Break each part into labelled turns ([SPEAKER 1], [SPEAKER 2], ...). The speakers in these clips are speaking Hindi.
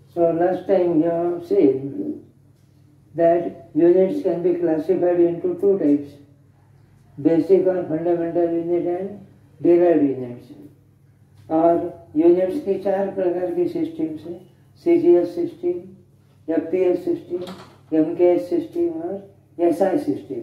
[SPEAKER 1] So last time you have seen that units can be classified into two types, basic or fundamental unit and derived units. और यूनिट्स की चार प्रकार की सिस्टम्स है, CGS system, FPS system, MKS system और SI सिस्टम।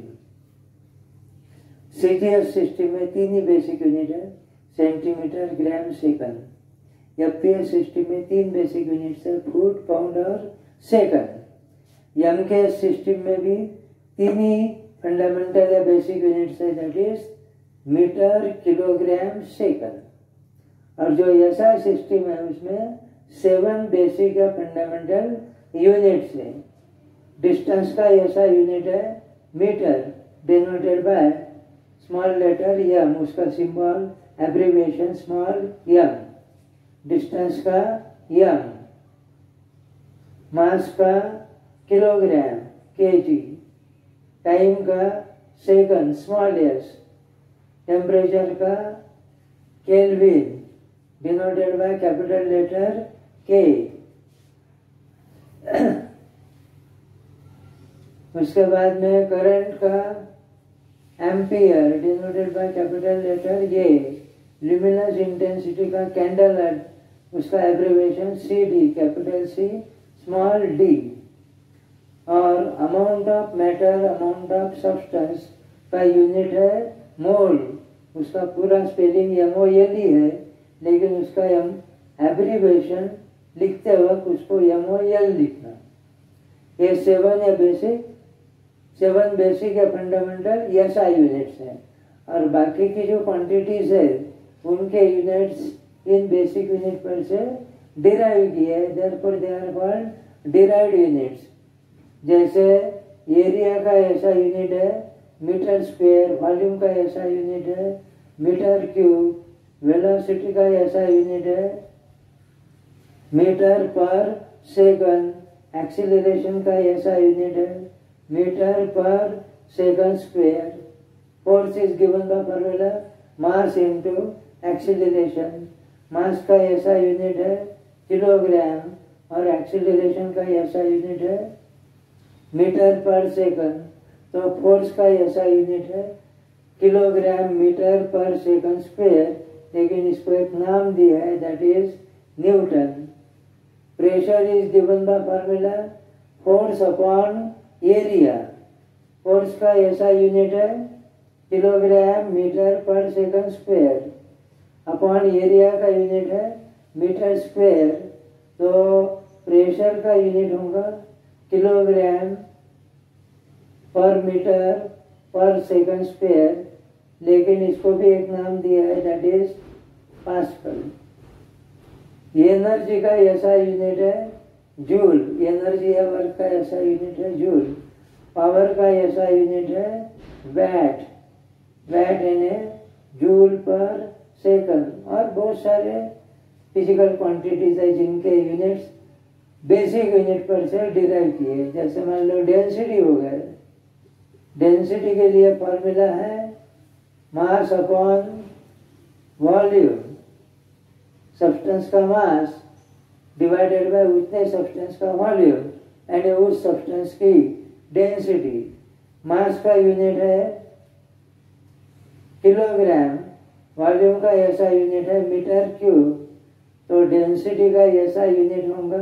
[SPEAKER 1] CGS सिस्टम में तीन ही बेसिक यूनिट है, centimetre, gram, second. FPS system में तीन बेसिक यूनिट्स है, फुट, पाउंड और सेकंड। MKS सिस्टम में भी तीन ही फंडामेंटल या बेसिक यूनिट्स है, that is metre, kilogram, second. और जो SI सिस्टम है उसमें 7 बेसिक या फंडामेंटल यूनिट्स है। डिस्टेंस का SI यूनिट है metre, denoted by small letter m, उसका symbol abbreviation small m। Distance का m, मास का किलोग्राम kg, टाइम का सेकंड स्मॉल s, टेम्परेचर का Kelvin denoted by capital letter K। उसके बाद में करंट का ampere denoted by capital letter A। Luminous intensity का कैंडल लाइट, उसका abbreviation CD, capital C small d। और amount of matter, amount of substance का यूनिट है मोल, उसका पूरा स्पेलिंग MOLE है, लेकिन उसका एब्रिविएशन लिखते वक्त उसको MOL लिखना। ये 7 बेसिक या फंडामेंटल SI यूनिट्स हैं। और बाकी की जो क्वांटिटीज है उनके यूनिट्स इन बेसिक यूनिट पर से डिराइव किए हैं, therefore they are called derived units. जैसे एरिया का SI यूनिट है मीटर स्क्वायर, वॉल्यूम का SI यूनिट है मीटर क्यूब, वेलोसिटी का SI यूनिट है मीटर पर सेकंड, एक्सीलरेशन का SI यूनिट है metre per second square. Force is given by formula mass into acceleration. Mass का SI यूनिट है किलोग्राम और एक्सीलरेशन का SI यूनिट है मीटर पर सेकंड। तो फोर्स का SI यूनिट है kilogram metre per second square, लेकिन इसको एक नाम दिया है that is Newton. Pressure is given by formula force upon area. Force का SI यूनिट है kilogram metre per second square, upon area का यूनिट है मीटर स्क्वायर। तो प्रेशर का यूनिट होगा kilogram per metre per second square, लेकिन इसको भी एक नाम दिया है दैट इज पास्कल। एनर्जी का SI यूनिट है जूल। एनर्जी या वर्क का SI यूनिट है जूल। पावर का SI यूनिट है वैट। वैट यानी जूल पर सेकंड। और बहुत सारे फिजिकल क्वांटिटीज है जिनके यूनिट्स बेसिक यूनिट पर से डिराइव किए। जैसे मान लो डेंसिटी हो गए, डेंसिटी के लिए फॉर्मूला है मास अपॉन वॉल्यूम। सब्सटेंस का मास डिवाइडेड बाय उतने सब्सटेंस का वॉल्यूम, यानी उस सब्सटेंस की डेंसिटी। मास का यूनिट है किलोग्राम, वॉल्यूम का SI यूनिट है मीटर क्यूब। तो डेंसिटी का SI यूनिट होगा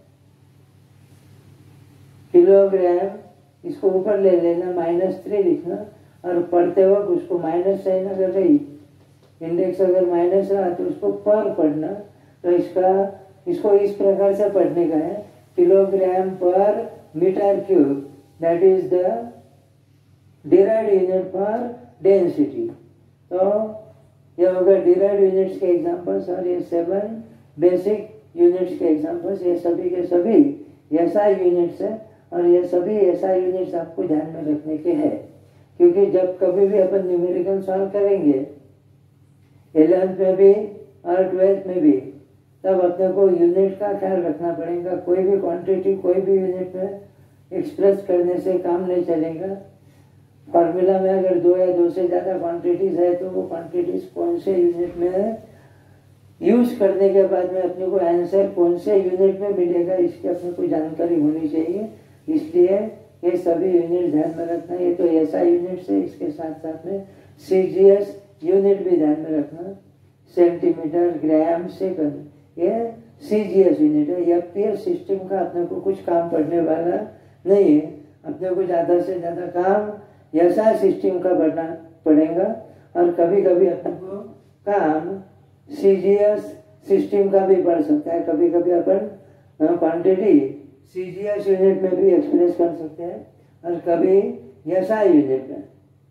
[SPEAKER 1] किलोग्राम। इसको ऊपर ले लेना, -3 लिखना, और पढ़ते वक्त उसको माइनस साइन अगर रही, इंडेक्स अगर माइनस रहा तो उसको पर पढ़ना। तो इसको इस प्रकार से पढ़ने का है kilogram per metre cube, that is the derived unit for density. तो ये हो गए डिराइव्ड यूनिट्स के एग्जांपल्स। और ये 7 बेसिक यूनिट्स के एग्जांपल्स, ये सभी के सभी SI यूनिट्स है। और ये सभी SI यूनिट्स आपको ध्यान में रखने के हैं, क्योंकि जब कभी भी अपन न्यूमेरिकल सॉल्व करेंगे 11th में भी और 12th में भी, तब अपने को यूनिट का ख्याल रखना पड़ेगा। कोई भी क्वांटिटी कोई भी यूनिट में एक्सप्रेस करने से काम नहीं चलेगा। फॉर्मूला में अगर 2 या 2 से ज़्यादा क्वांटिटीज है तो वो क्वांटिटीज कौन से यूनिट में यूज करने के बाद में अपने को आंसर कौन से यूनिट में मिलेगा इसकी अपने को जानकारी होनी चाहिए। इसलिए ये सभी यूनिट ध्यान में रखना। ये तो ऐसा यूनिट है, इसके साथ साथ में CGS यूनिट भी ध्यान में रखना, सेंटीमीटर, ग्राम, सेकंड, ये CGS यूनिट है। FPS सिस्टम का अपने को कुछ काम पड़ने वाला नहीं है। अपने को ज़्यादा से ज़्यादा काम SI सिस्टम का पढ़ना पड़ेगा, और कभी कभी अपने को काम CGS सिस्टम का भी पढ़ सकता है। कभी कभी अपन क्वांटिटी CGS यूनिट में भी एक्सप्रेस कर सकते हैं, और कभी SI यूनिट में।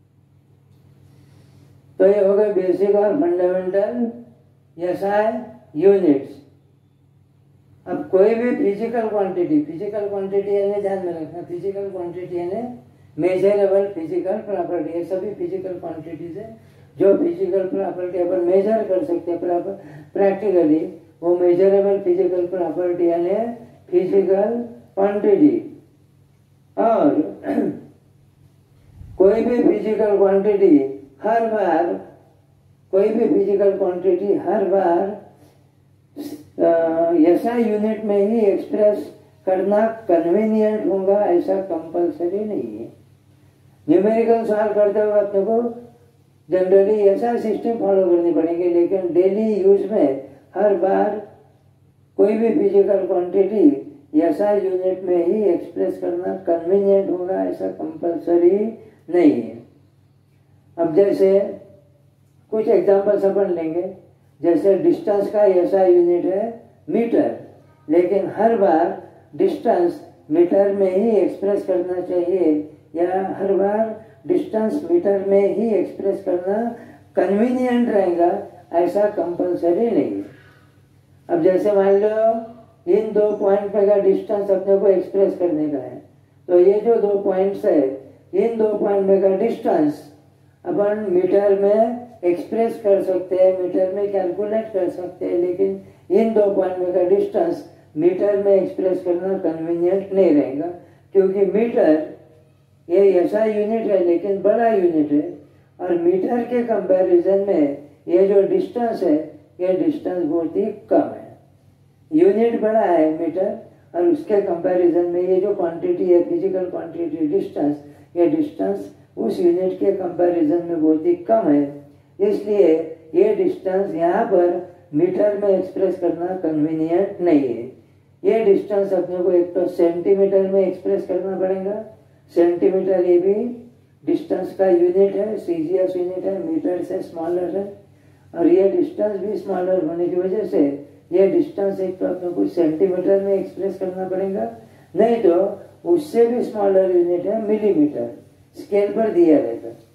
[SPEAKER 1] तो ये हो गए बेसिक और फंडामेंटल SI यूनिट्स। अब कोई भी फिजिकल क्वांटिटी यानी ध्यान में रखना, फिजिकल क्वांटिटी यानी मेजरेबल फिजिकल प्रॉपर्टी, ये सभी फिजिकल क्वांटिटीज है जो फिजिकल प्रॉपर्टी अपन मेजर कर सकते हैं प्रैक्टिकली, वो मेजरेबल फिजिकल प्रॉपर्टी यानी फिजिकल क्वांटिटी। और कोई भी फिजिकल क्वांटिटी हर बार SI यूनिट में ही एक्सप्रेस करना कन्वीनियंट होगा ऐसा कंपलसरी नहीं है। न्यूमेरिकल सॉल्व करते हुए अपने को जनरली SI सिस्टम फॉलो करनी पड़ेगी, लेकिन डेली यूज में हर बार कोई भी फिजिकल क्वांटिटी SI यूनिट में ही एक्सप्रेस करना कन्वीनियंट होगा ऐसा कंपलसरी नहीं है। अब जैसे कुछ एग्जांपल्स अपन लेंगे, जैसे डिस्टेंस का SI यूनिट है मीटर, लेकिन हर बार डिस्टेंस मीटर में ही एक्सप्रेस करना चाहिए, या हर बार डिस्टेंस मीटर में ही एक्सप्रेस करना कन्वीनियंट रहेगा ऐसा कंपलसरी नहीं है। अब जैसे मान लो इन 2 पॉइंट पे का डिस्टेंस अपने को एक्सप्रेस करने का है, तो ये जो 2 पॉइंट्स है, इन 2 पॉइंट में का डिस्टेंस अपन मीटर में एक्सप्रेस कर सकते हैं, मीटर में कैलकुलेट कर सकते हैं, लेकिन इन 2 पॉइंट में का डिस्टेंस मीटर में एक्सप्रेस करना कन्वीनियंट नहीं रहेगा, क्योंकि मीटर ये SI यूनिट है लेकिन बड़ा यूनिट है, और मीटर के कंपैरिजन में ये जो डिस्टेंस है ये डिस्टेंस बहुत ही कम है। यूनिट बड़ा है मीटर, और उसके कंपैरिजन में ये जो क्वांटिटी है फिजिकल क्वांटिटी डिस्टेंस, ये डिस्टेंस उस यूनिट के कंपैरिजन में बहुत ही कम है। इसलिए ये डिस्टेंस यहाँ पर मीटर में एक्सप्रेस करना कन्वीनियंट नहीं है। ये डिस्टेंस अपने को एक तो सेंटीमीटर में एक्सप्रेस करना पड़ेगा। सेंटीमीटर ये भी डिस्टेंस का यूनिट है, CGS यूनिट है, मीटर से स्मॉलर है, और ये डिस्टेंस भी स्मॉलर होने की वजह से ये डिस्टेंस एक तो अपने को सेंटीमीटर में एक्सप्रेस करना पड़ेगा, नहीं तो उससे भी स्मॉलर यूनिट है मिलीमीटर, स्केल पर दिया रहता है।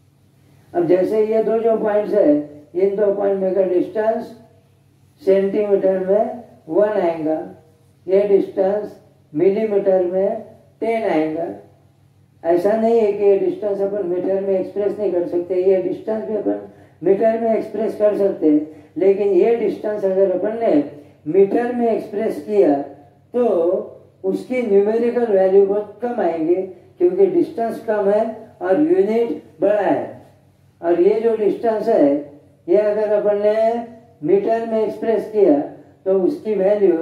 [SPEAKER 1] अब जैसे ये दो जो पॉइंट्स है, इन 2 पॉइंट में का डिस्टेंस सेंटीमीटर में 1 आएगा, ये डिस्टेंस मिलीमीटर में 10 आएगा। ऐसा नहीं है कि ये डिस्टेंस अपन मीटर में एक्सप्रेस नहीं कर सकते, ये डिस्टेंस भी अपन मीटर में एक्सप्रेस कर सकते हैं, लेकिन ये डिस्टेंस अगर अपन ने मीटर में एक्सप्रेस किया तो उसकी न्यूमेरिकल वैल्यू बहुत कम आएंगे, क्योंकि डिस्टेंस कम है और यूनिट बड़ा है। और ये जो डिस्टेंस है ये अगर अपन ने मीटर में एक्सप्रेस किया तो उसकी वैल्यू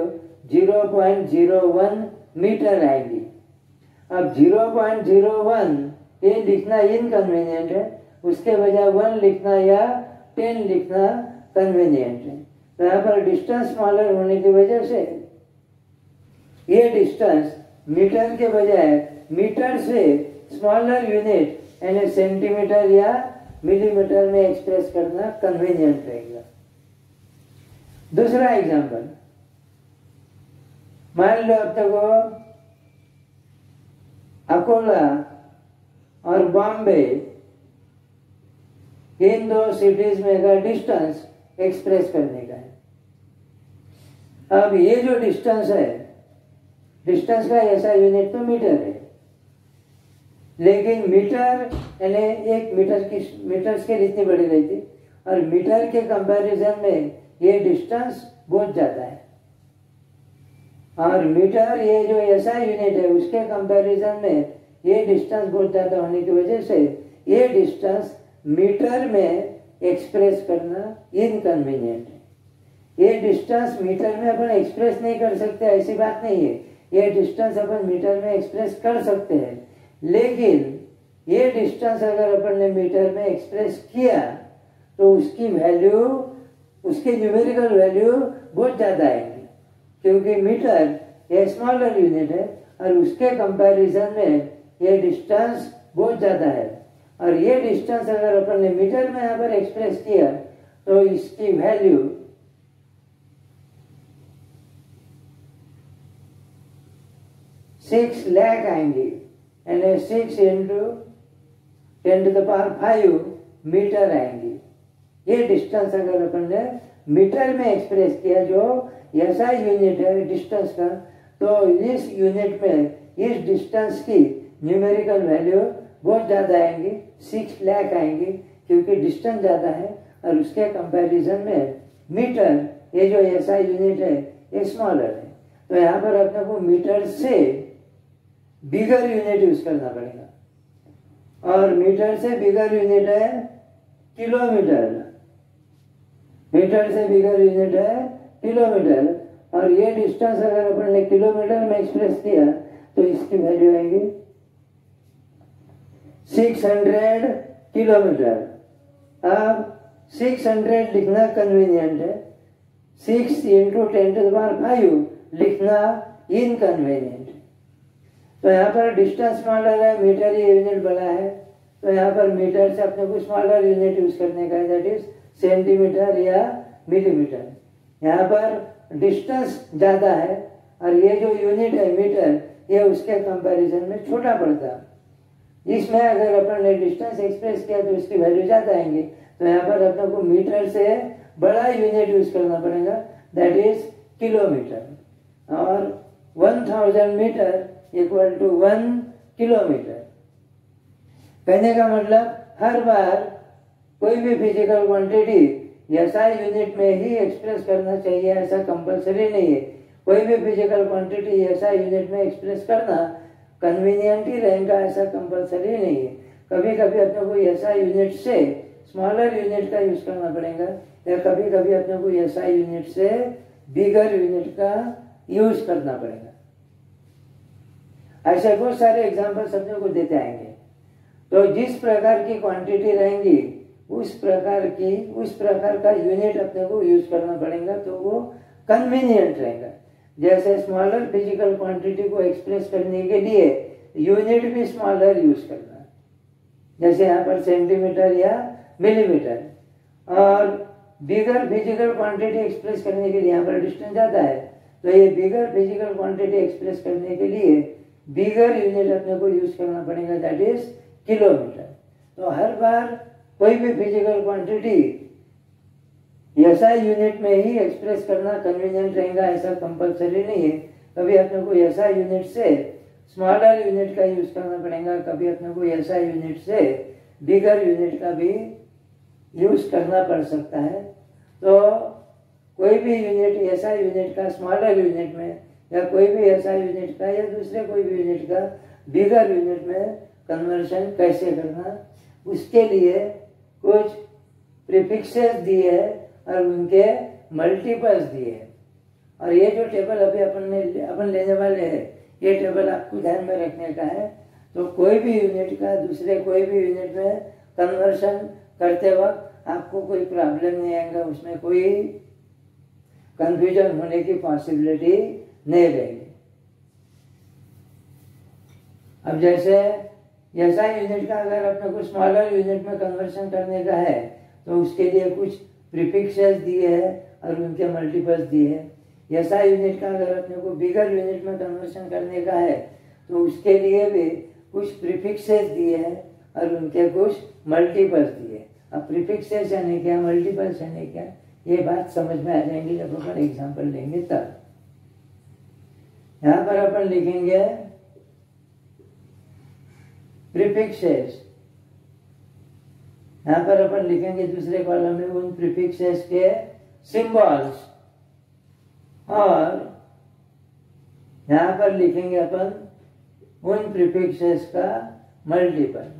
[SPEAKER 1] 0.01 मीटर आएगी। अब 0.01 ये लिखना इनकन्वीनियंट है, उसके बजाय 1 लिखना या 10 लिखना कन्वीनियंट है। तो यहाँ पर डिस्टेंस स्मॉलर होने की वजह से ये डिस्टेंस मीटर के बजाय मीटर से स्मॉलर यूनिट यानी सेंटीमीटर या मिलीमीटर में एक्सप्रेस करना कन्वीनियंट रहेगा। दूसरा एग्जांपल, मान लो अब तक अकोला और बॉम्बे इन 2 सिटीज में का डिस्टेंस एक्सप्रेस करने का है। अब ये जो डिस्टेंस है, डिस्टेंस का ऐसा यूनिट तो मीटर है, लेकिन मीटर यानी एक मीटर की मीटर स्केल इतनी बड़ी रहती, और मीटर के कंपैरिजन में ये डिस्टेंस बहुत ज्यादा है, और मीटर ये जो ऐसा यूनिट है उसके कंपैरिजन में ये डिस्टेंस बहुत ज्यादा होने की वजह से ये डिस्टेंस मीटर में एक्सप्रेस करना इनकन्वीनियंट है। ये डिस्टेंस मीटर में अपन एक्सप्रेस नहीं कर सकते, ऐसी बात नहीं है। ये डिस्टेंस अपन मीटर में एक्सप्रेस कर सकते हैं, लेकिन ये डिस्टेंस अगर अपन ने मीटर में एक्सप्रेस किया तो उसकी वैल्यू, उसकी न्यूमेरिकल वैल्यू बहुत ज्यादा आएगी, क्योंकि मीटर ये स्मॉलर यूनिट है और उसके कंपैरिजन में ये डिस्टेंस बहुत ज्यादा है। और ये डिस्टेंस अगर अपन ने मीटर में यहाँ पर एक्सप्रेस किया तो इसकी वैल्यू 6 लाख आएंगी, यानी 6 इंटू 10⁵ मीटर आएंगी। ये डिस्टेंस अगर अपन ने मीटर में एक्सप्रेस किया, जो ऐसा यूनिट है डिस्टेंस का, तो इस यूनिट में इस डिस्टेंस की न्यूमेरिकल वैल्यू बहुत ज्यादा आएंगी, 6 लाख आएंगी, क्योंकि डिस्टेंस ज्यादा है और उसके कंपैरिजन में मीटर ये जो ऐसा यूनिट है ये स्मॉलर है। तो यहाँ पर अपने को मीटर से बिगर यूनिट यूज करना पड़ेगा, और मीटर से बिगर यूनिट है किलोमीटर, मीटर से बिगर यूनिट है किलोमीटर। और ये डिस्टेंस अगर अपन ने किलोमीटर में एक्सप्रेस किया तो इसकी वैल्यू आएगी 600 किलोमीटर। अब 600 लिखना कन्वीनियंट है, 6 इंटू 10⁵ लिखना इनकन्वीनियंट। तो यहाँ पर डिस्टेंस स्मॉलर है, मीटर ये यूनिट बड़ा है, तो यहाँ पर मीटर से अपने को स्मॉलर यूनिट यूज करने का है, दैट इज सेंटीमीटर या मिलीमीटर। यहाँ पर डिस्टेंस ज्यादा है और ये जो यूनिट है मीटर, ये उसके कंपैरिजन में छोटा पड़ता है। इसमें अगर अपन ने डिस्टेंस एक्सप्रेस किया तो इसकी वैल्यू ज्यादा आएंगी, तो यहाँ पर अपने को मीटर से बड़ा यूनिट यूज करना पड़ेगा, दैट इज किलोमीटर। और 1000 मीटर इक्वल टू 1 किलोमीटर। कहने का मतलब हर बार कोई भी फिजिकल क्वांटिटी ऐसा यूनिट में ही एक्सप्रेस करना चाहिए, ऐसा कंपलसरी नहीं है। कोई भी फिजिकल क्वांटिटी ऐसा यूनिट में एक्सप्रेस करना कन्वीनियंट ही रहेगा, ऐसा कंपलसरी नहीं है। कभी कभी अपने को ऐसा यूनिट से स्मॉलर यूनिट का यूज करना पड़ेगा, या कभी कभी अपने को ऐसा यूनिट से बिगर यूनिट का यूज करना पड़ेगा। ऐसे बहुत सारे एग्जाम्पल्स अपने को देते आएंगे। तो जिस प्रकार की क्वांटिटी रहेंगी उस प्रकार का यूनिट अपने को यूज करना पड़ेगा, तो वो कन्वीनियंट रहेगा। जैसे स्मॉलर फिजिकल क्वांटिटी को एक्सप्रेस करने के लिए यूनिट भी स्मॉलर यूज करना, जैसे यहाँ पर सेंटीमीटर या मिलीमीटर। और बिगर फिजिकल क्वांटिटी एक्सप्रेस करने के लिए यहाँ पर डिस्टेंस ज्यादा है, तो ये बिगर फिजिकल क्वांटिटी एक्सप्रेस करने के लिए बिगर यूनिट अपने को यूज करना पड़ेगा, दैट इज किलोमीटर। तो हर बार कोई भी फिजिकल क्वांटिटी ऐसा यूनिट में ही एक्सप्रेस करना कन्वीनियंट रहेगा, ऐसा कंपलसरी नहीं है। कभी अपने को ऐसा यूनिट से स्मॉलर यूनिट का यूज करना पड़ेगा, कभी अपने को ऐसा यूनिट से बिगर यूनिट का भी यूज करना पड़ सकता है। तो कोई भी यूनिट ऐसा यूनिट का स्मॉलर यूनिट में, या कोई भी ऐसा यूनिट का या दूसरे कोई भी यूनिट का बिगर यूनिट में कन्वर्शन कैसे करना, उसके लिए कुछ प्रीफिक्सेस दिए हैं और उनके मल्टीपल्स दिए हैं। और ये जो टेबल अभी अपन लेने वाले हैं, ये टेबल आपको ध्यान में रखने का है। तो कोई भी यूनिट का दूसरे कोई भी यूनिट में कन्वर्शन करते वक्त आपको कोई प्रॉब्लम नहीं आएगा, उसमें कोई कंफ्यूजन होने की पॉसिबिलिटी नहीं रहेगी। अब जैसे ऐसा यूनिट का अगर अपने को स्मॉलर यूनिट में कन्वर्शन करने का है, तो उसके लिए कुछ प्रीफिक्सेस दिए हैं और उनके मल्टीपल्स दिए हैं। ऐसा यूनिट का अगर अपने को बिगर यूनिट में कन्वर्शन करने का है, तो उसके लिए भी कुछ प्रीफिक्सेस दिए हैं और उनके कुछ मल्टीपल्स दिए। अब प्रीफिक्सेस यानी क्या, मल्टीपल्स यानी क्या, ये बात समझ में आ जाएंगी जब अपन एग्जाम्पल लेंगे तब। यहाँ पर अपन लिखेंगे प्रीफिक्सेस, यहाँ पर अपन लिखेंगे दूसरे कॉलम में उन प्रीफिक्सेस के सिंबल्स, और यहाँ पर लिखेंगे अपन उन प्रीफिक्सेस का मल्टीपल।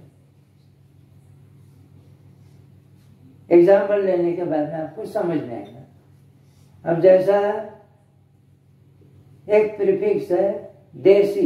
[SPEAKER 1] एग्जाम्पल लेने के बाद में आपको समझ में आएगा। अब जैसा एक प्रीफिक्स है डेसी,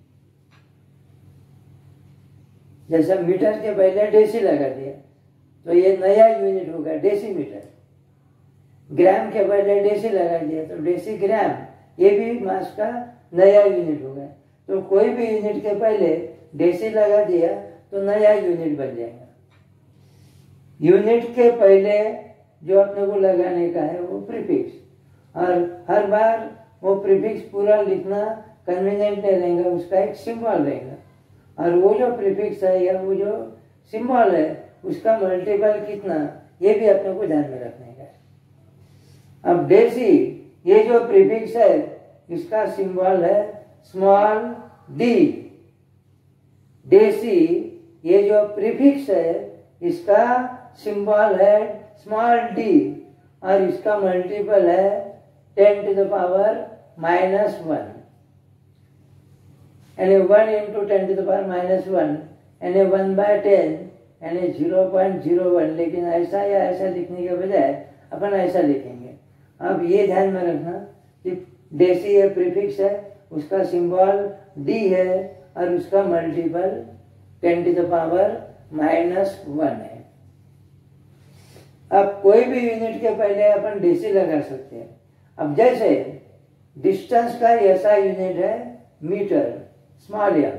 [SPEAKER 1] जैसा मीटर के पहले डेसी लगा दिया तो ये नया यूनिट होगा डेसीमीटर। ग्राम के पहले डेसी लगा दिया तो डेसी ग्राम, ये भी मास का नया यूनिट होगा। तो कोई भी यूनिट के पहले डेसी लगा दिया तो नया यूनिट बन जाएगा। यूनिट के पहले जो अपने को लगाने का है वो प्रीफिक्स, और हर बार वो प्रीफिक्स पूरा लिखना कन्वीनियंट नहीं रहेगा, उसका एक सिंबल रहेगा, और वो जो प्रीफिक्स है या वो जो सिंबल है उसका मल्टीपल कितना, ये भी अपने को ध्यान में रखने का है। अब डेसी, ये जो प्रीफिक्स है इसका सिंबल है स्मॉल डी। डेसी, ये जो प्रीफिक्स है इसका सिंबल है स्मॉल डी, और इसका मल्टीपल है 10 to the power -1, यानी 1 into 10 to the power -1, यानी 1/10, यानी 0.01। लेकिन ऐसा या ऐसा लिखने के बजाय अपन ऐसा लिखेंगे। अब ये ध्यान में रखना कि डेसी है प्रीफिक्स है, उसका सिंबल डी है और उसका मल्टीपल 10 to the power -1 है। अब कोई भी यूनिट के पहले अपन डेसी लगा सकते हैं। अब जैसे डिस्टेंस का ऐसा यूनिट है मीटर, स्मॉल एम,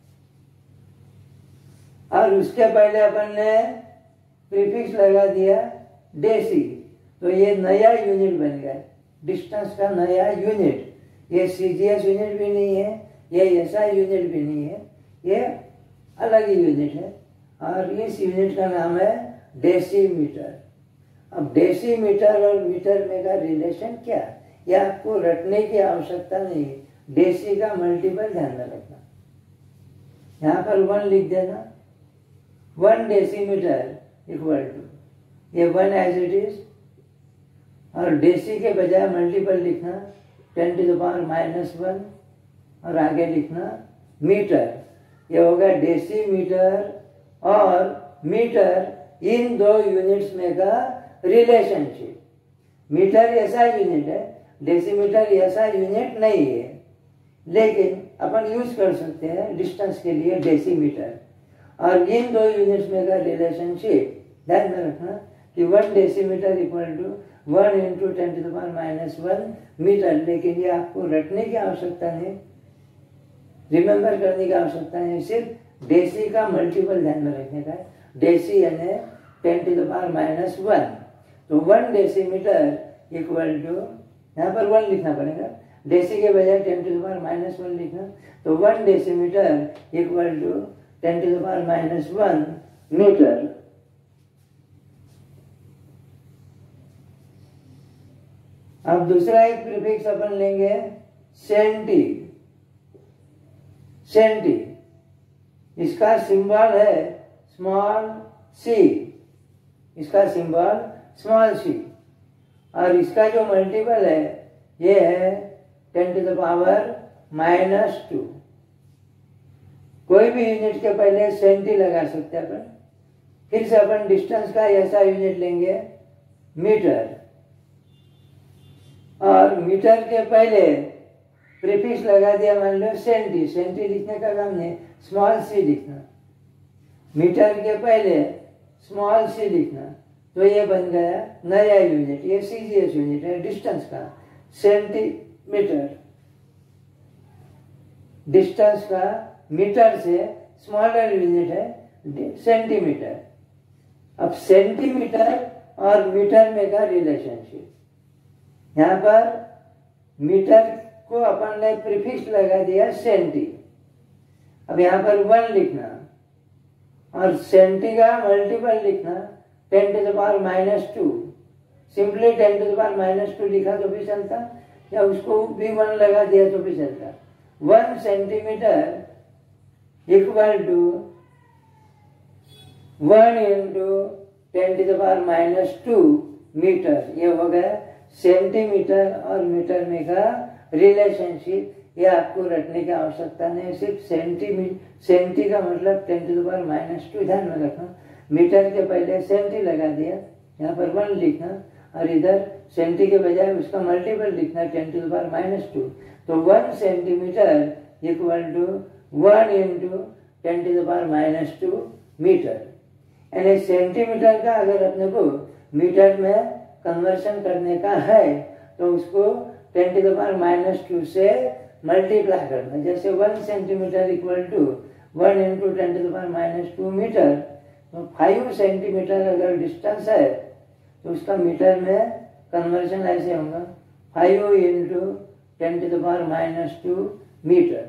[SPEAKER 1] और उसके पहले अपन ने प्रीफिक्स लगा दिया डेसी, तो ये नया यूनिट बन गया, डिस्टेंस का नया यूनिट। ये सीजीएस यूनिट भी नहीं है, ये ऐसा यूनिट भी नहीं है, ये अलग ही यूनिट है, और इस यूनिट का नाम है डेसीमीटर। अब डेसीमीटर और मीटर में का रिलेशन क्या, ये आपको रटने की आवश्यकता नहीं है। डेसी का मल्टीपल ध्यान में रखना, यहाँ पर 1 लिख देना। 1 डेसीमीटर इक्वल टू, ये 1 एज इट इज, और डेसी के बजाय मल्टीपल लिखना 10 to the power -1, और आगे लिखना मीटर। ये होगा डेसीमीटर और मीटर, इन दो यूनिट्स में का रिलेशनशिप। मीटर ऐसा यूनिट है, डेसीमीटर ऐसा यूनिट नहीं है, लेकिन अपन यूज कर सकते हैं डिस्टेंस के लिए डेसीमीटर। और इन दो यूनिट्स में का रिलेशनशिप ध्यान में रखना कि 1 decimetre equal to 1 into 10 to the power -1 metre. लेकिन ये आपको रटने की आवश्यकता नहीं, रिमेम्बर करने की आवश्यकता नहीं, सिर्फ डेसी का मल्टीपल ध्यान में रखने का है। डेसी यानी 10 to the power -1, तो 1 डेसीमीटर इक्वल टू, यहाँ पर 1 लिखना पड़ेगा, डेसी के बजाय 10 to the power -1 लिखना, तो 1 decimetre equal to 10 to the power -1 metre. अब दूसरा एक प्रीफिक्स अपन लेंगे सेंटी। सेंटी, इसका सिंबल है स्मॉल सी, इसका सिंबल स्मॉल सी, और इसका जो मल्टीपल है ये है 10 to the power -2। कोई भी यूनिट के पहले सेंटी लगा सकते हैं अपन। फिर से अपन डिस्टेंस का ऐसा यूनिट लेंगे मीटर, और मीटर के पहले प्रीफिक्स लगा दिया, मान लो सेंटी। सेंटी लिखने का काम नहीं, स्मॉल सी लिखना। मीटर के पहले स्मॉल सी लिखना, तो ये बन गया नया यूनिट, ये सीजीएस यूनिट है डिस्टेंस का, सेंटीमीटर। डिस्टेंस का मीटर से स्मॉलर यूनिट है सेंटीमीटर। अब सेंटीमीटर और मीटर में का रिलेशनशिप, यहाँ पर मीटर को अपन ने प्रीफिक्स लगा दिया सेंटी। अब यहाँ पर 1 लिखना, और सेंटी का मल्टीपल लिखना 10 to the power -2। Simply 10 to the power -2 लिखा तो भी चलता, या उसको भी 1 लगा दिया तो भी चलता। 1 centimetre equal to 1 into 10 to the power -2 metre. ये हो गया सेंटीमीटर और मीटर में का रिलेशनशिप। ये आपको रटने की आवश्यकता नहीं, सिर्फ सेंटी का मतलब 10 to the power -2 ध्यान में रखना। मीटर के पहले सेंटी लगा दिया, यहाँ पर 1 लिखना, और इधर सेंटी के बजाय उसका मल्टीपल लिखना 10⁻²। तो 1 centimetre equal to 1 into 10⁻² metre. यानी सेंटीमीटर का अगर अपने को मीटर में कन्वर्शन करने का है तो उसको 10⁻² से मल्टीप्लाई करना। जैसे 1 centimetre equal to 1 into 10⁻² metre, तो 5 सेंटीमीटर अगर डिस्टेंस है तो उसका मीटर में कन्वर्शन ऐसे होगा 5 इंटू 10⁻² मीटर।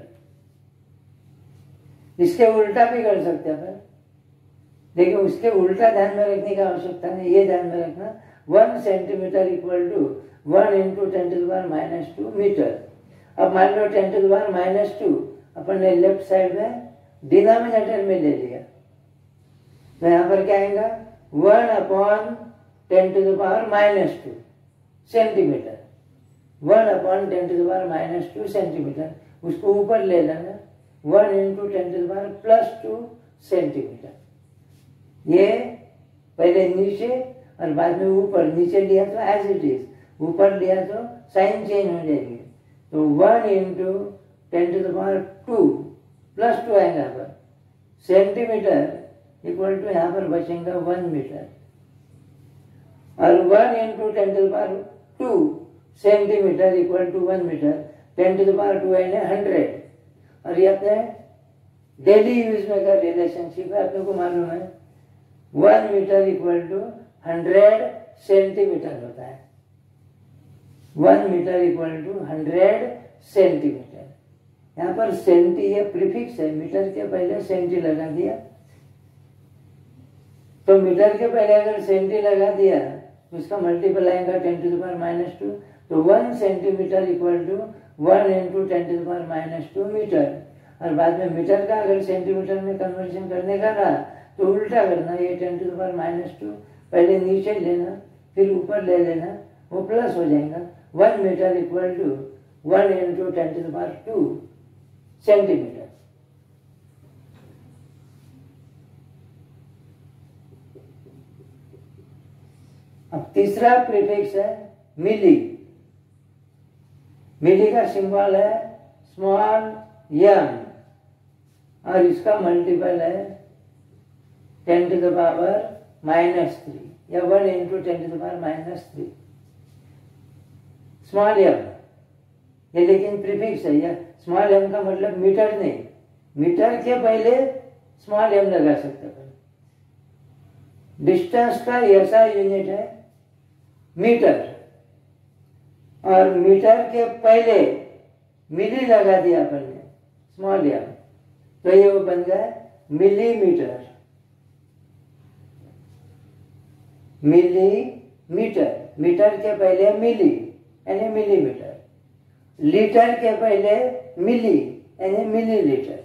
[SPEAKER 1] इसके उल्टा भी कर सकते हैं अपन, लेकिन उसके उल्टा ध्यान में रखने की आवश्यकता नहीं। ये ध्यान में रखना 1 centimetre equal to 1 into 10⁻² metre. अब मान लो 10⁻² अपन ने लेफ्ट साइड में डिनोमिनेटर में ले लिया, तो यहाँ पर क्या आएगा 1/10⁻² सेंटीमीटर। 1/10⁻² सेंटीमीटर, उसको ऊपर ले लेना 1 इंटू 10⁻+2 सेंटीमीटर। ये पहले नीचे और बाद में ऊपर। नीचे लिया तो एज इट इज, ऊपर लिया तो साइन चेंज हो जाएगी। तो 1 इंटू 10⁻²+2 आएगा यहाँ पर सेंटीमीटर इक्वल टू यहाँ पर बचेगा 1 मीटर। और 1 into 10⁻² centimetre equal to 1 metre. 10⁻² यानी 100। और ये अपने डेली यूज में का रिलेशनशिप है, अपने को मालूम है 1 मीटर इक्वल टू 100 सेंटीमीटर होता है। 1 मीटर इक्वल टू 100 सेंटीमीटर। यहाँ पर सेंटी ये प्रीफिक्स है, मीटर के पहले सेंटी लगा दिया। तो मीटर के पहले अगर सेंटी लगा दिया तो उसका मल्टीपल आएगा 10⁻²। तो 1 centimetre equal to 1 into 10⁻² metre. और बाद में मीटर का अगर सेंटीमीटर में कन्वर्शन करने का रहा तो उल्टा करना, ये 10⁻² पहले नीचे लेना फिर ऊपर ले लेना, वो प्लस हो जाएगा। 1 metre equal to 1 into 10⁻² centimetre. अब तीसरा प्रीफिक्स है मिली। मिली का सिंबल है स्मॉल m और इसका मल्टीपल है 10⁻³ या 1 इंटू 10⁻³ स्मॉल m। ये लेकिन प्रीफिक्स है, या स्मॉल m का मतलब मीटर नहीं, मीटर के पहले स्मॉल m लगा सकते हैं। डिस्टेंस का ऐसा यूनिट है मीटर, और मीटर के पहले मिली लगा दिया अपन ने स्मॉल m, तो ये वो बन गया मिलीमीटर। मिलीमीटर, मीटर के पहले मिली यानी मिलीमीटर, लीटर के पहले मिली यानी मिलीलीटर।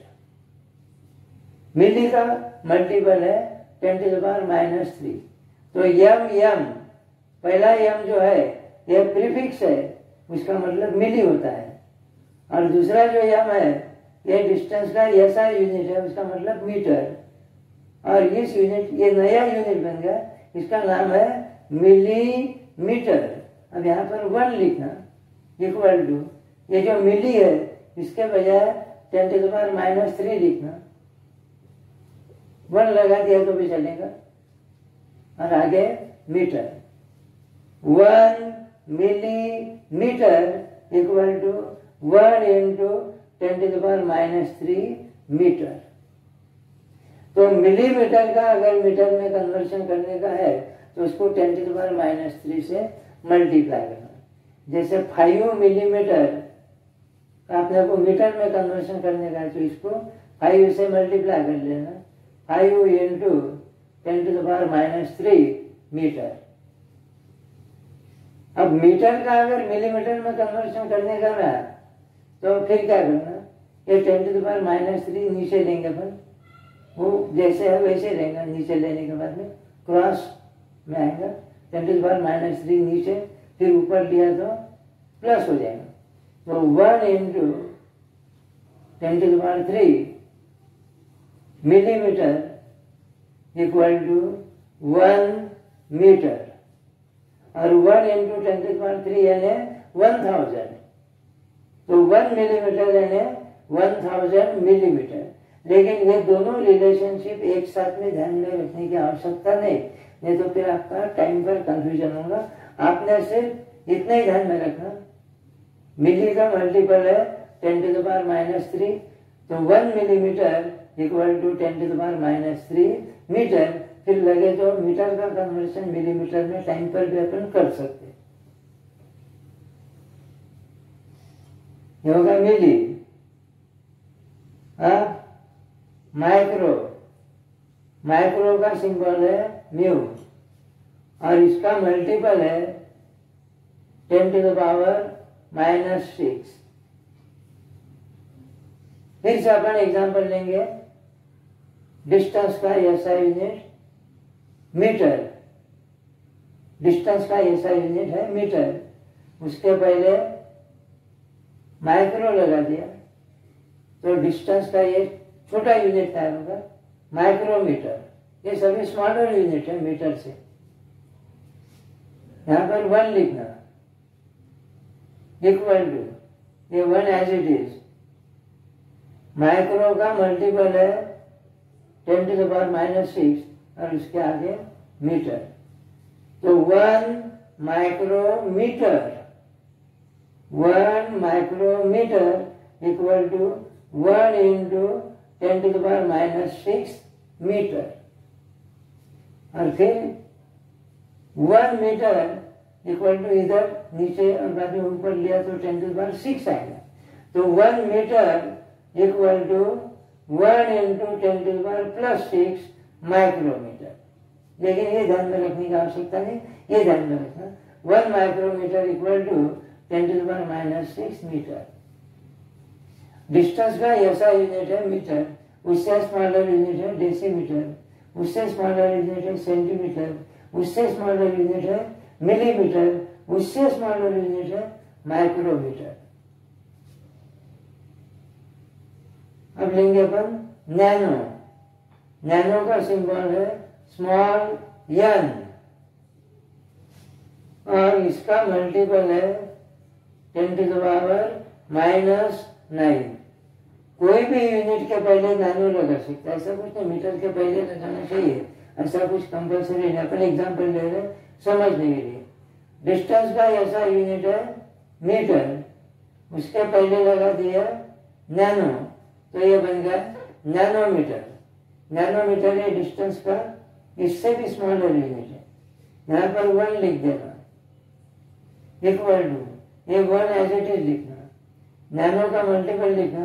[SPEAKER 1] मिली का मल्टीपल है 10⁻³ तो m पहला m जो है यह प्रीफिक्स है, उसका मतलब मिली होता है। और दूसरा जो m है यह डिस्टेंस का ऐसा यूनिट है, उसका मतलब मीटर। और इस यूनिट, ये नया यूनिट बन गया, इसका नाम है मिलीमीटर। अब यहाँ पर 1 लिखना इक्वल टू, ये जो मिली है इसके बजाय 10⁻³ लिखना, 1 लगा दिया तो भी चलेगा। और आगे metre, 1 millimetre equal to 1 into 10⁻³ metre. तो मिलीमीटर का अगर मीटर में कन्वर्शन करने का है तो उसको 10⁻³ से मल्टीप्लाई करना। जैसे 5 मिलीमीटर आपने को मीटर में कन्वर्शन करने का है तो इसको 5 से मल्टीप्लाई कर लेना, 5 इंटू 10⁻³ मीटर। अब मीटर का अगर मिलीमीटर में कन्वर्शन करने का रहा तो फिर क्या करना, ये 10⁻³ नीचे लेंगे अपन, वो जैसे है वैसे रहेगा। नीचे लेने के बाद में क्रॉस में आएगा 10⁻³ नीचे, फिर ऊपर लिया तो प्लस हो जाएगा। तो 1 into 10⁻³ millimetre equal to 1 metre. और 1 इंटू 10³ यानी 1000, तो 1 मिलीमीटर यानी 1000 मिलीमीटर। लेकिन ये दोनों रिलेशनशिप एक साथ में ध्यान में रखने की आवश्यकता नहीं तो फिर आपका टाइम पर कंफ्यूजन होगा। आपने सिर्फ इतना ही ध्यान में रखना, मिली का मल्टीपल है 10⁻³ तो 1 मिलीमीटर इक्वल टू 10⁻³ मीटर। फिर लगे तो मीटर का कन्वर्शन मिलीमीटर में टाइम पर भी अपन कर सकते। ये होगा मिली। अब माइक्रो, माइक्रो का सिंबल है म्यू और इसका मल्टीपल है 10⁻⁻⁶। फिर से अपन एग्जांपल लेंगे। डिस्टेंस का ऐसा यूनिट मीटर, डिस्टेंस का ऐसा यूनिट है मीटर, उसके पहले माइक्रो लगा दिया तो डिस्टेंस का ये छोटा यूनिट तैयार होगा माइक्रोमीटर। ये सभी स्मॉलर यूनिट है मीटर से। यहां पर 1 लिखना इक्वल टू ये 1 एज इट इज। माइक्रो का मल्टीपल है 10⁻⁻⁶ और उसके आगे मीटर, तो 1 micrometre, 1 micrometre equal to 1 into 10⁻⁻⁶ metre. और फिर 1 मीटर इक्वल टू इधर नीचे और बाद में ऊपर लिया तो 10⁻⁶ आएगा, तो 1 metre equal to 1 into 10⁻+6 micrometre. लेकिन ये ध्यान में रखने की आवश्यकता नहीं, ये ध्यान में रखना 1 micrometre equal to 10⁻⁻⁶ metre. Distance का ऐसा यूनिट है मीटर, उससे स्मॉलर यूनिट है डेसीमीटर, उससे स्मॉलर यूनिट है सेंटीमीटर, उससे स्मॉलर यूनिट है मिलीमीटर, उससे स्मॉलर यूनिट है माइक्रोमीटर। अब लेंगे अपन नैनो। नैनो का सिंबल है स्मॉल n और इसका मल्टीपल है 10⁻⁹। कोई भी यूनिट के पहले नैनो लगा सकता है, ऐसा कुछ नहीं मीटर के पहले लगाना चाहिए, ऐसा कुछ कंपल्सरी नहीं। अपन एग्जांपल ले रहे समझने के लिए। डिस्टेंस का ऐसा यूनिट है मीटर, उसके पहले लगा दिया नैनो तो ये बन गया नैनोमीटर। नैनोमीटर ये डिस्टेंस का इससे भी स्मॉलर यूनिट है। यहाँ पर 1 लिख देना इक्वल टू ये 1 एज इट इज लिखना, नैनो का मल्टीपल लिखना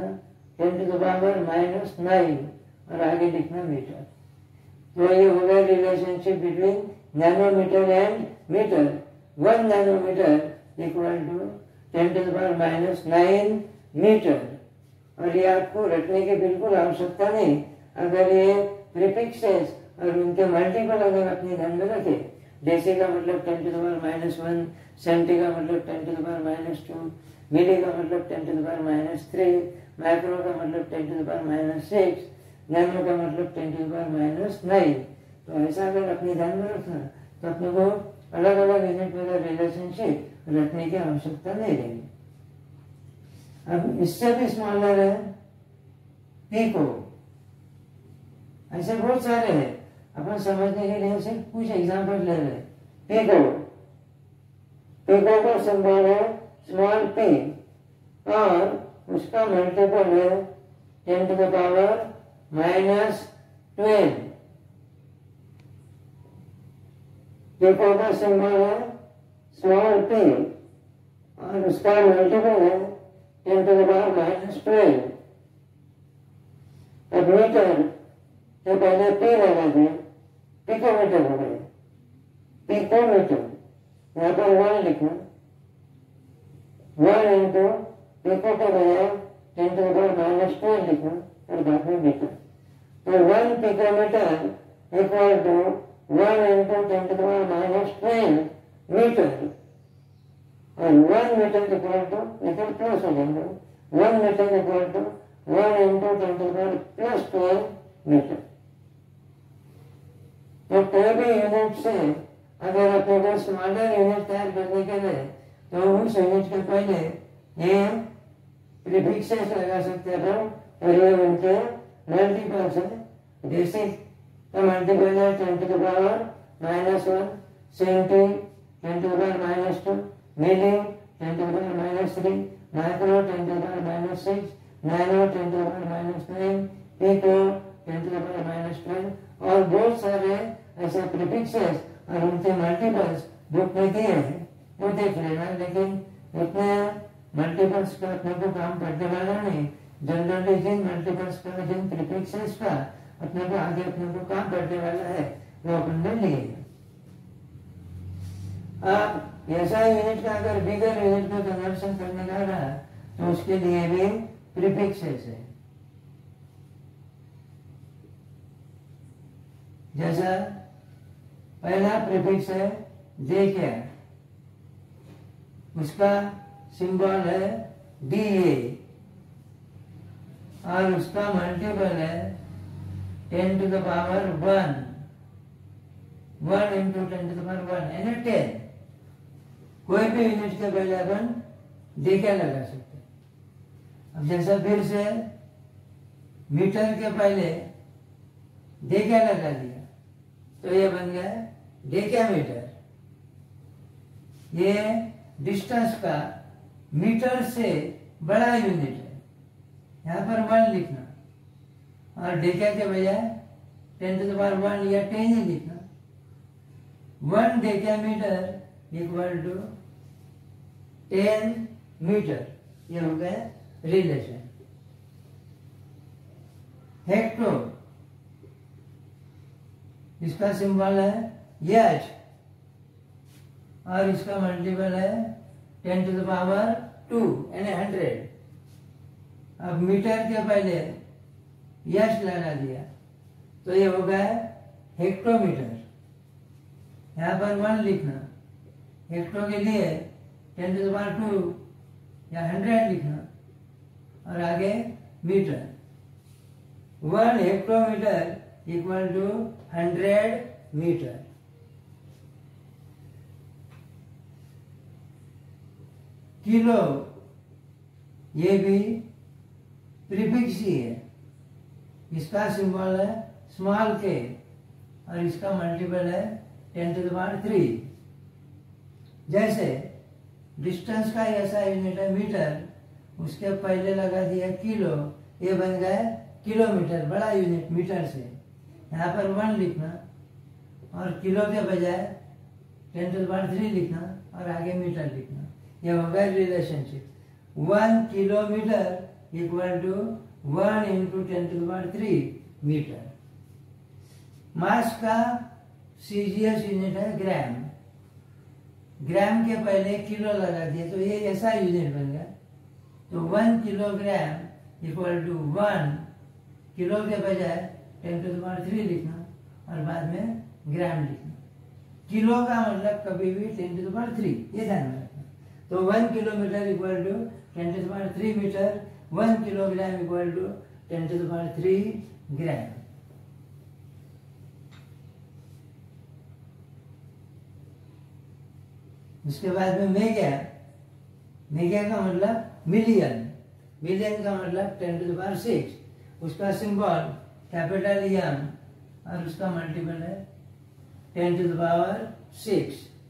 [SPEAKER 1] 10⁻⁻⁹ और आगे लिखना मीटर। तो ये हो गया relationship between nanometre and metre. 1 nanometre equal to 10⁻⁹ metre. और ये आपको रटने की बिल्कुल आवश्यकता नहीं। अगर ये प्रीफिक्सेस और उनके मल्टीपल अगर अपने ध्यान में रखे, डेसी का मतलब 10⁻⁻⁴, सेंटी का मतलब 10⁻⁻², मिली का मतलब 10⁻⁻3, माइक्रो का मतलब 10⁻⁻⁶, नैनो का मतलब 10⁻⁹। तो ऐसा अगर अपने ध्यान में रखना तो अपने को अलग अलग यूनिट में रिलेशनशिप रखने की आवश्यकता नहीं रहेगी। अब इससे भी स्मॉलर है पीको। ऐसे बहुत सारे हैं, अपन समझने के लिए सिर्फ कुछ एग्जांपल ले रहे। पीको, पीको का सिंबल है स्मॉल पी और उसका मल्टीपल है 10⁻⁻12। पीको का सिंबल है स्मॉल पी और उसका मल्टीपल है 10⁻⁻12। अब मीटर तो पहले पी लगा दिया, पिकोमीटर हो गया, पिकोमीटर। यहाँ पर 1 लिखना, 1 इंटू पिको के बजाय 10⁻⁻12 लिखना और बाद में मीटर। तो 1 picometre equal to 1 into 10⁻⁻12 metre और 1 मीटर इक्वल टू इधर प्लस हो जाएगा, 1 metre equal to 1 into 10⁻+12 metre. तो कोई भी यूनिट से अगर अपने को स्मॉलर यूनिट तैयार करने के लिए तो उस यूनिट के पहले ये प्रीफिक्सेस लगा सकते हैं और ये उनके मल्टीपल्स है। बेसिक का मल्टीपल है 10 to the power -1, 70 10 to the power -2, milli 10 to the power -3, micro 10 to the power -6, nano 10 to the power -9, pico 10 to the power -12 और बहुत सारे ऐसे प्रीफिक्सेस और उनके मल्टीपल्स बुक में दिए हैं, वो देख लेना। लेकिन उतने मल्टीपल्स का अपने को काम करने वाला नहीं। जनरली जिन मल्टीपल्स का जिन प्रीफिक्सेस का अपने को आगे अपने को काम करने वाला है वो अपन ने लिए। अब ऐसा यूनिट का अगर बिगर यूनिट में कन्वर्शन करने का रहा तो उसके लिए भी प्रीफिक्सेस है। जैसा पहला प्रीफिक्स है देखिए, उसका सिंबल है DA और उसका मल्टीपल है 10 to the power 1, 1 into 10 to the power 1 यानी 10। कोई भी यूनिट के पहले अपन DK लगा सकते हैं। अब जैसा फिर से मीटर के पहले DK लगा दिया तो ये बन गया डेकामीटर। ये डिस्टेंस का मीटर से बड़ा यूनिट है, यहाँ पर 1 लिखना और डेका के बजाय 10 to the power 1 या 10 ही लिखना। 1 डेकामीटर इक्वल टू 10 मीटर, ये हो गया रिलेशन। हेक्टो, इसका सिंबल है H और इसका मल्टीपल है 10 to the power 2 यानी 100। अब मीटर के पहले H लगा दिया तो ये हो गया हेक्टोमीटर। यहाँ पर 1 लिखना, हेक्टो के लिए 10 to the power 2 या 100 लिखना और आगे metre. 1 hectometre equal to 100 metre. Kilo, ये भी प्रीफिक्स ही है। इसका सिंबल है स्मॉल के और इसका मल्टीपल है 10 to the power 3। जैसे डिस्टेंस का ऐसा यूनिट है मीटर, उसके पहले लगा दिया किलो, ये बन गया किलोमीटर, बड़ा यूनिट मीटर से। यहाँ पर 1 लिखना और किलो के बजाय 10 to the power 3 लिखना और आगे मीटर लिखना। ये हो गया relationship. 1 kilometre equal to 1 into 10 to the power 3 metre. Mass का CGS यूनिट है ग्राम। ग्राम के पहले किलो लगा दिया तो ये ऐसा यूनिट बन गया। तो 1 किलोग्राम इक्वल टू 1 किलो के बजाय 10 to the power 3 लिखना और बाद में ग्राम लिखना। किलो का मतलब कभी भी 10 to the power 3, ये ध्यान में रखना। तो 1 kilometre equal to 10 to the power 3 metre, 1 kilogram equal to 10 to the power 3 gram. उसके बाद में मेगा, मेगा का मतलब मिलियन, मिलियन का मतलब 10 to the power 6। उसका सिंबल कैपिटल M और उसका मल्टीपल है 10 to the power 6।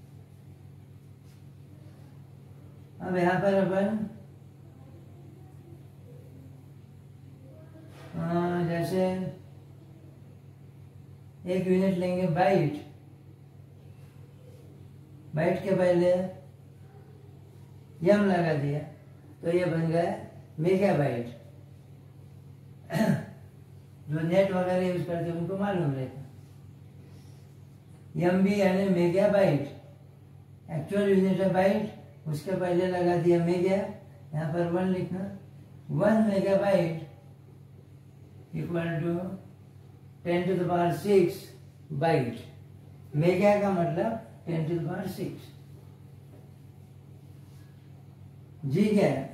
[SPEAKER 1] अब यहाँ पर अपन जैसे एक यूनिट लेंगे बाइट, बाइट के पहले M लगा दिया तो ये बन गया मेगाबाइट। जो नेट वगैरह यूज करते हैं उनको मालूम रहेगा। MB यानी मेगाबाइट, एक्चुअल यूनिट है बाइट, उसके पहले लगा दिया मेगा, यहाँ पर 1 लिखना। 1 megabyte equal to 10 to the power 6 byte. Mega का मतलब 10 to the power 6। जी क्या है,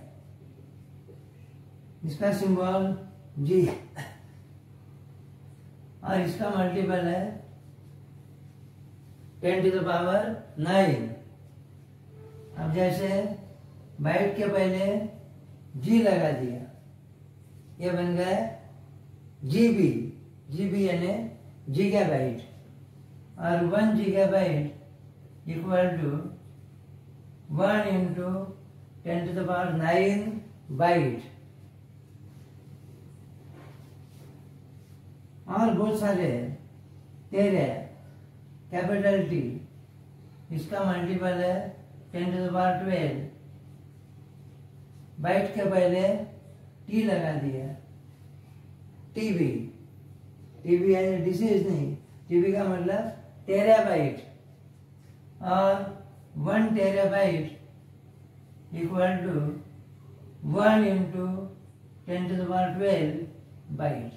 [SPEAKER 1] इसका सिंबल जी और इसका मल्टीपल है 10⁹ अब जैसे बाइट के पहले जी लगा दिया, ये बन गया जीबी। जीबी यानी गीगाबाइट, और 1 gigabyte equal to 1 into 10⁹ byte. और बहुत सारे तेरे कैपिटल टी, इसका मल्टीपल है 10⁻12। बाइट के पहले टी लगा दिया, टीबी। टीबी यानी डिसीज नहीं, टीबी का मतलब टेराबाइट, और 1 terabyte equal to 1 into 10⁻12 byte.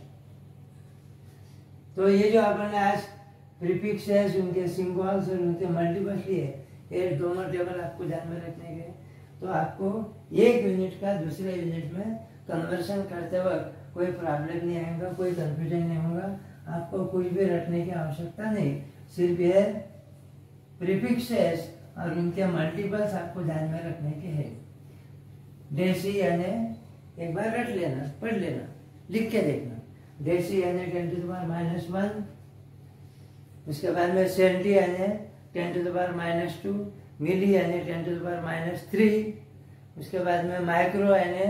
[SPEAKER 1] तो ये जो आपने आज प्रीफिक्सेस, उनके सिंबल्स और उनके मल्टीपल्स लिए, ये दोनों टेबल आपको ध्यान में रखने के, तो आपको एक यूनिट का दूसरे यूनिट में कन्वर्शन करते वक्त कोई प्रॉब्लम नहीं आएगा, कोई कंफ्यूजन नहीं होगा, आपको कुछ भी रटने की आवश्यकता नहीं। सिर्फ ये प्रीफिक्सेस और उनके मल्टीपल्स आपको ध्यान में रखने के हैं। देसी यानी एक बार रट लेना, पढ़ लेना, लिख के देखना। देसी यानी 10⁻⁻1, उसके बाद में सेंटी यानी 10⁻⁻2, मिली यानी 10⁻⁻3, उसके बाद में माइक्रो यानी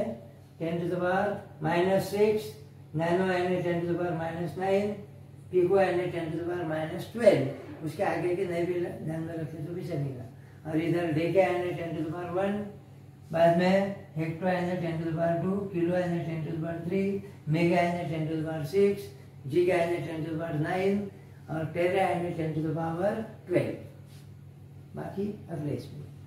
[SPEAKER 1] 10⁻⁻6, नैनो यानी 10⁻⁻9, पिको यानी 10⁻⁻12। उसके आगे के नहीं भी ध्यान में रखे तो भी चलेगा। और इधर डेका यानी 10⁻1, बाद में हेक्टो यानी 10⁻2, किलो यानी 10⁻3, मेगा यानी 10⁻6, जीगा यानी 10⁻9, और टेरा यानी 10⁻12। बाकी अगले इसमें